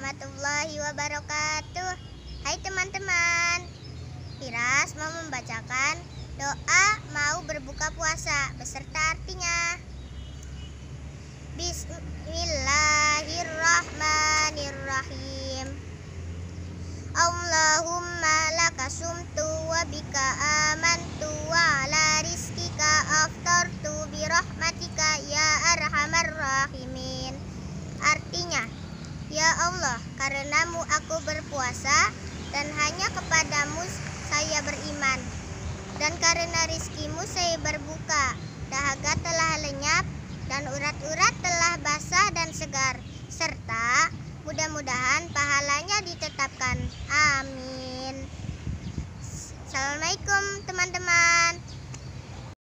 warahmatullahi wabarakatuh. Hai teman-teman, Firas mau membacakan doa mau berbuka puasa beserta artinya. Bismillahirrahmanirrahim. Allahumma laka sumtu wa bika amantu wa ala rizkika aftartu birahmatika ya arhamar rahimin. Artinya, ya Allah, karenamu aku berpuasa dan hanya kepadamu saya beriman, dan karena rizkimu saya berbuka, dahaga telah lenyap dan urat-urat telah basah dan segar, serta mudah-mudahan pahalanya ditetapkan. Amin. Assalamualaikum teman-teman.